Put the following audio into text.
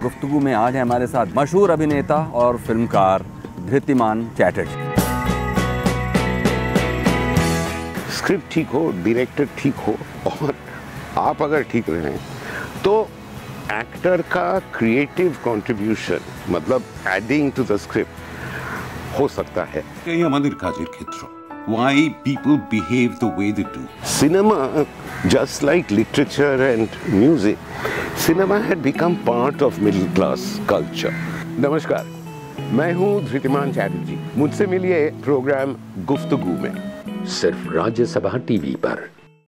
गुफ्तगू में आज है हमारे साथ मशहूर अभिनेता और फिल्मकार धृतिमान चैटर्जी। स्क्रिप्ट ठीक हो, डायरेक्टर ठीक हो और आप अगर ठीक रहें तो एक्टर का क्रिएटिव कंट्रीब्यूशन मतलब एडिंग टू द स्क्रिप्ट हो सकता है। এই আমাদের কাজের ক্ষেত্র। Why people behave the way they do. Cinema, just like literature and music, cinema had become part of middle class culture. नमस्कार, मैं हूँ धृतिमान चैटर्जी। मुझसे मिलिए प्रोग्राम गुफ्तगू में, सिर्फ राज्यसभा टीवी पर।